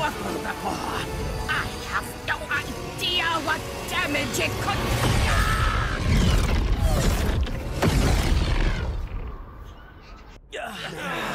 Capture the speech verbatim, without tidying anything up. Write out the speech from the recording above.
powerful before. I have no idea what damage it could do.